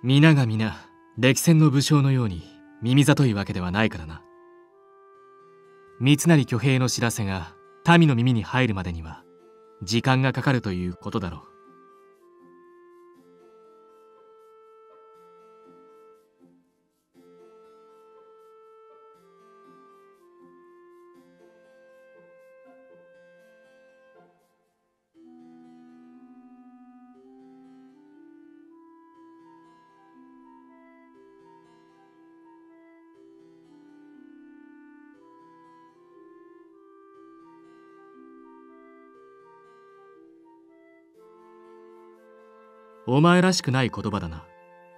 皆が皆歴戦の武将のように耳ざといわけではないからな。三成挙兵の知らせが民の耳に入るまでには時間がかかるということだろう。お前らしくない言葉だな。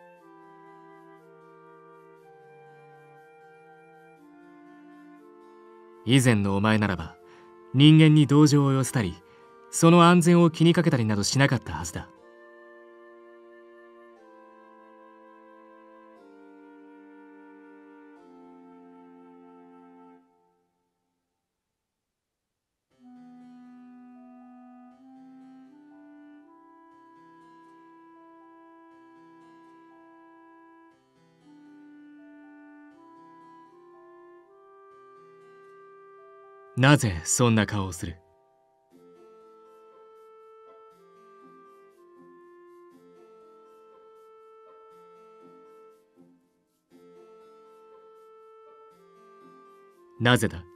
以前のお前ならば人間に同情を寄せたりその安全を気にかけたりなどしなかったはずだ。なぜそんな顔をする？なぜだ？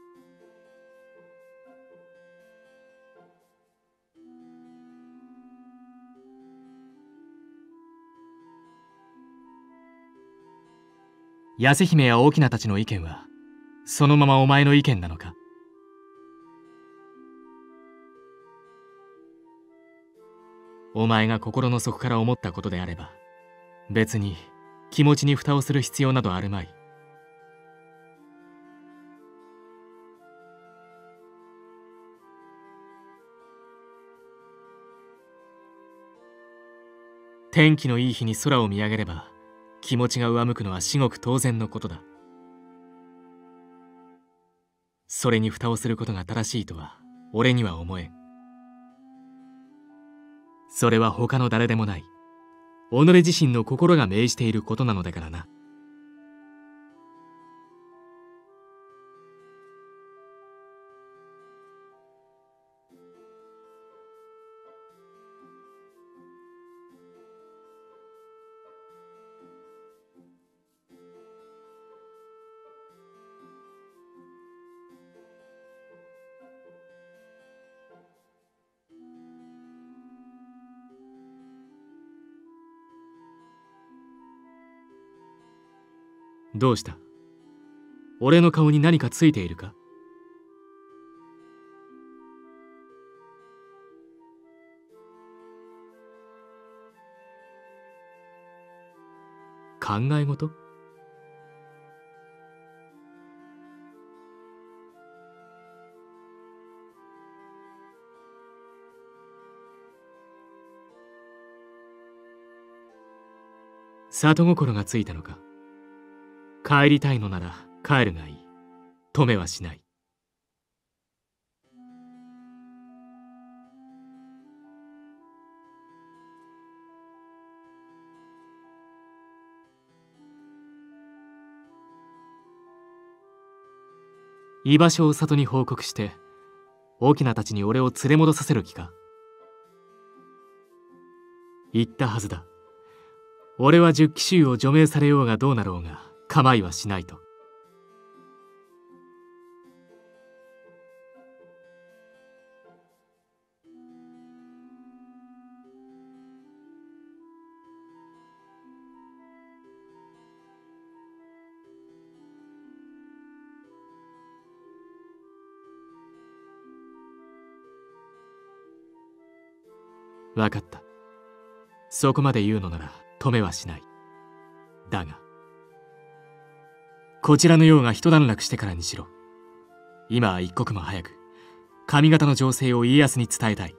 八瀬姫や翁たちの意見はそのままお前の意見なのか？お前が心の底から思ったことであれば別に気持ちに蓋をする必要などあるまい。天気のいい日に空を見上げれば気持ちが上向くのは至極当然のことだ。それに蓋をすることが正しいとは俺には思えん。それは他の誰でもない己自身の心が命じていることなのだからな。どうした？俺の顔に何かついているか？考え事？里心がついたのか？帰りたいのなら帰るがいい。止めはしない。居場所を里に報告して翁たちに俺を連れ戻させる気か？言ったはずだ。俺は十騎衆を除名されようがどうなろうが構いはしないと。分かった。そこまで言うのなら止めはしない。だがこちらのようが一段落してからにしろ。今は一刻も早く上方の情勢を家康に伝えたい。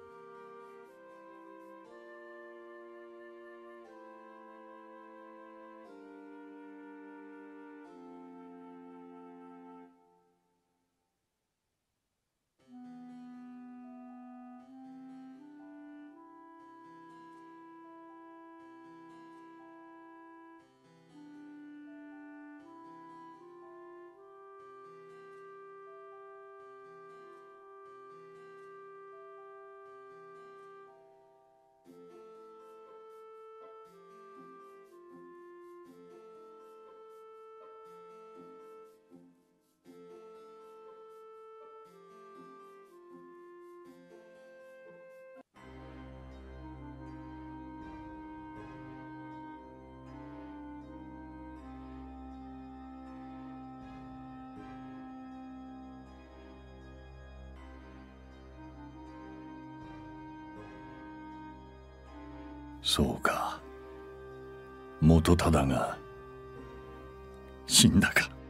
そうか。元忠が死んだか。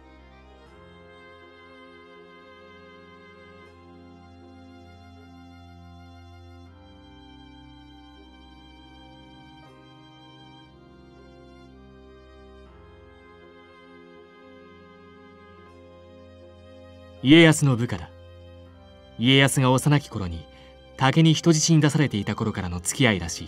家康の部下だ。家康が幼き頃に竹に人質に出されていた頃からの付き合いらしい。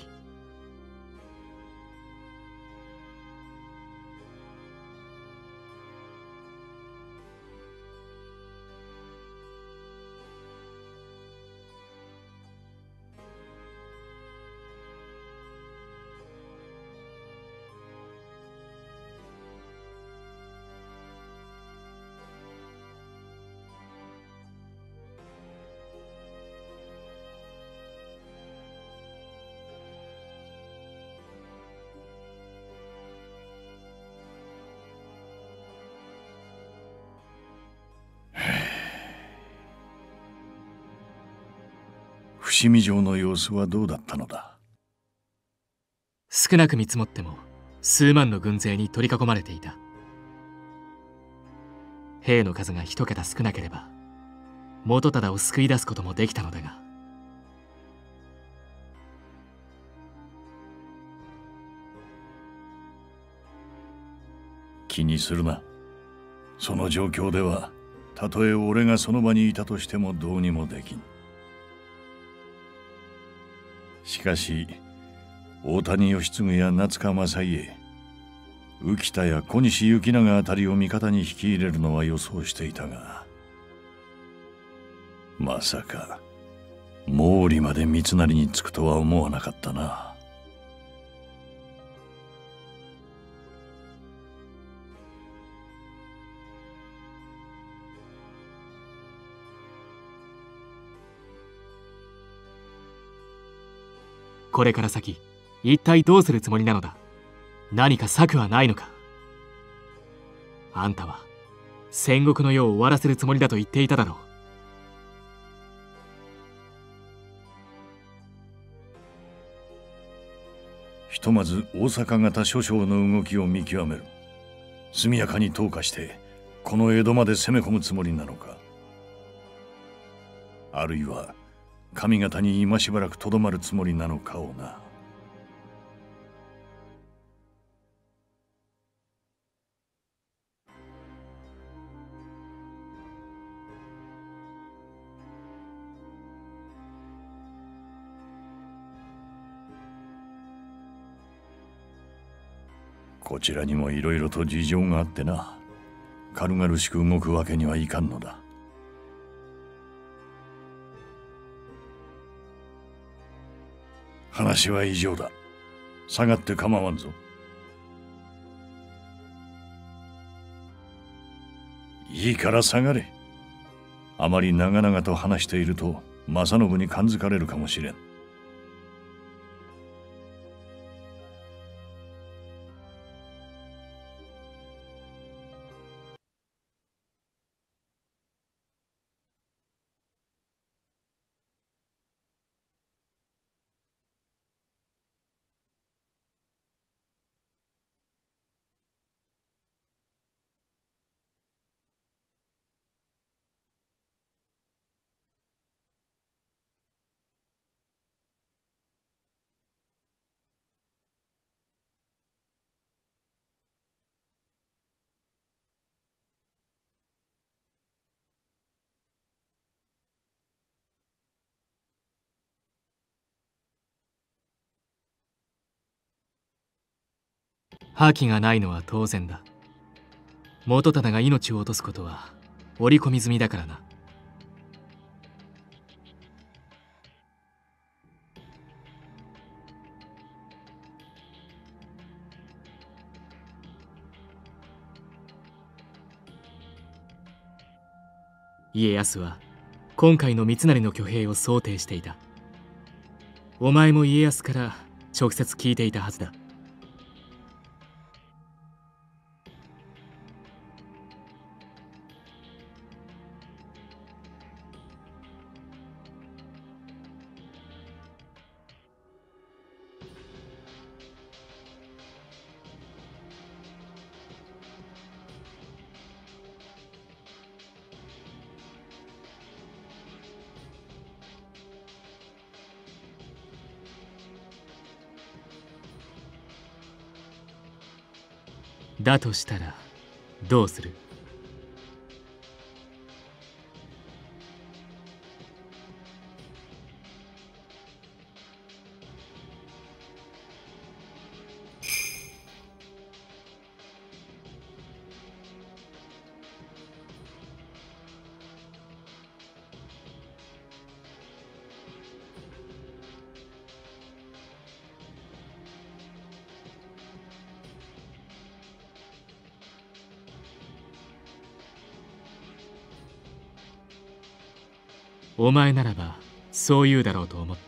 伏見城の様子はどうだったのだ。 少なく見積もっても数万の軍勢に取り囲まれていた。兵の数が一桁少なければ元忠を救い出すこともできたのだが。 気にするな。その状況ではたとえ俺がその場にいたとしてもどうにもできん。しかし大谷義継や夏川正家、浮田や小西行長あたりを味方に引き入れるのは予想していたが、まさか毛利まで三成につくとは思わなかったな。 これから先一体どうするつもりなのだ。何か策はないのか。あんたは戦国の世を終わらせるつもりだと言っていただろう。 ひとまず大阪方諸将の動きを見極める。速やかに投下してこの江戸まで攻め込むつもりなのか、あるいは上方に今しばらくとどまるつもりなのかをな。こちらにもいろいろと事情があってな、軽々しく動くわけにはいかんのだ。話は以上だ。下がって構わんぞ。いいから下がれ。あまり長々と話していると正信に感づかれるかもしれん。 覇気がないのは当然だ。元忠が命を落とすことは織り込み済みだからな。家康は今回の三成の挙兵を想定していた。お前も家康から直接聞いていたはずだ。 だとしたらどうする？お前ならばそう言うだろうと思った。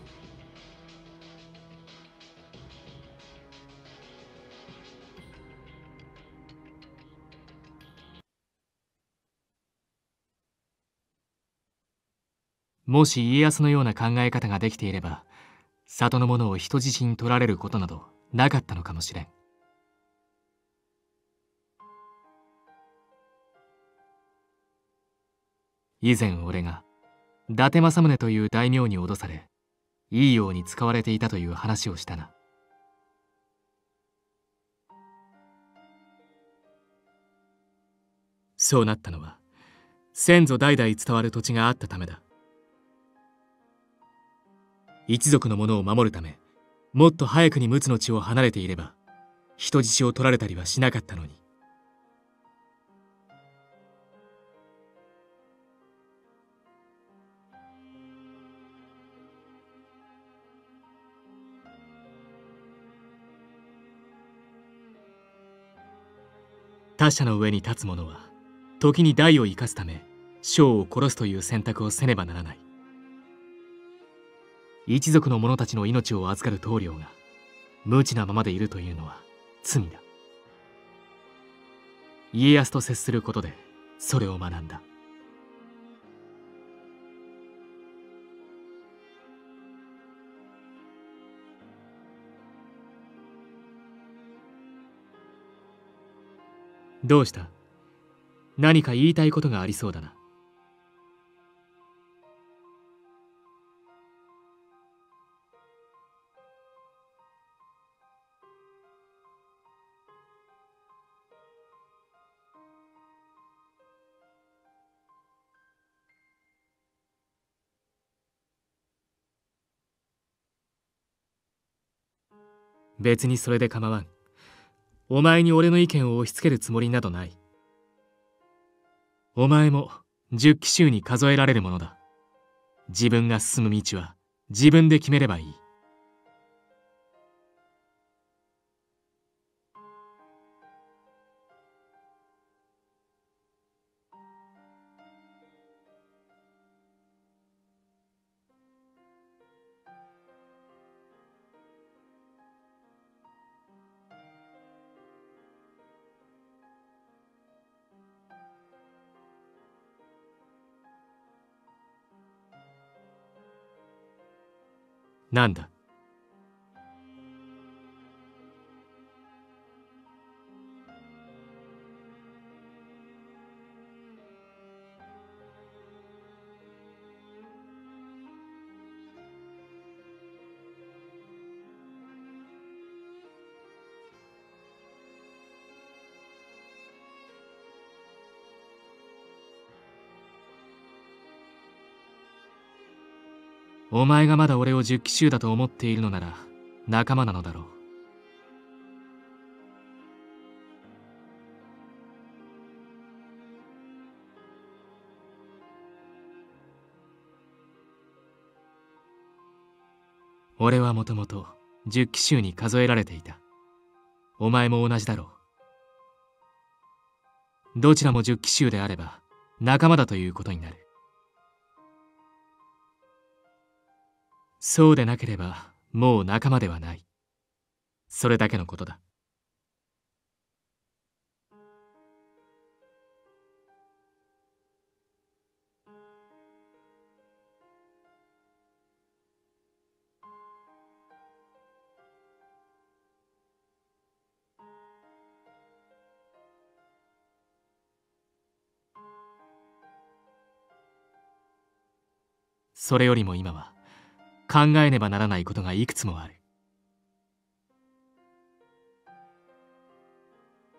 もし家康のような考え方ができていれば、里の者を人質に取られることなどなかったのかもしれん。以前俺が伊達政宗という大名に脅され、いいように使われていたという話をしたな。そうなったのは先祖代々伝わる土地があったためだ。一族の者を守るため、もっと早くに陸奥の地を離れていれば人質を取られたりはしなかったのに。他者の上に立つ者は時に代を生かすため将を殺すという選択をせねばならない。一族の者たちの命を預かる棟梁が無知なままでいるというのは罪だ。家康と接することでそれを学んだ。どうした？何か言いたいことがありそうだな。別にそれで構わん。お前に俺の意見を押し付けるつもりなどない。お前も10騎衆に数えられるものだ。自分が進む道は自分で決めればいい。なんだ？お前がまだ俺を10騎衆だと思っているのなら仲間なのだろう。俺はもともと10騎衆に数えられていた。お前も同じだろう。どちらも10騎衆であれば仲間だということになる。そうでなければもう仲間ではない。それだけのことだ。それよりも今は考えねばならないことがいくつもある。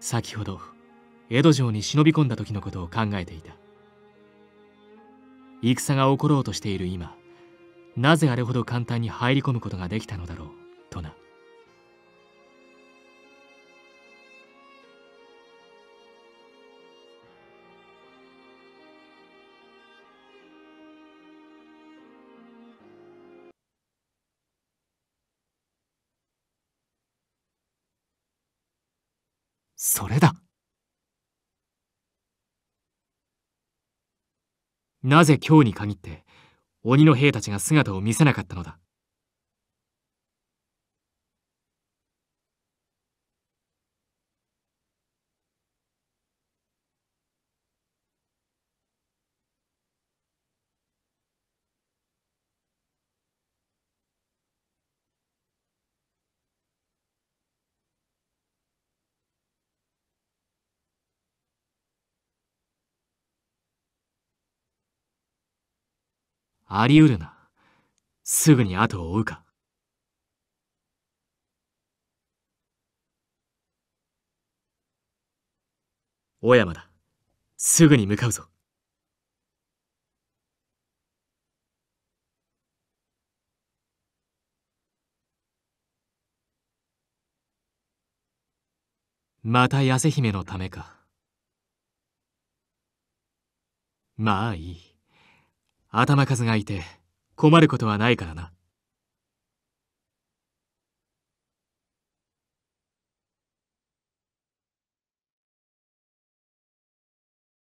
先ほど江戸城に忍び込んだ時のことを考えていた。戦が起ころうとしている今、なぜあれほど簡単に入り込むことができたのだろうとな。それだ。なぜ今日に限って鬼の兵たちが姿を見せなかったのだ。あり得るな。すぐに後を追うか。小山だ。すぐに向かうぞ。また痩瀬姫のためか。まあいい。頭数がいて困ることはないからな。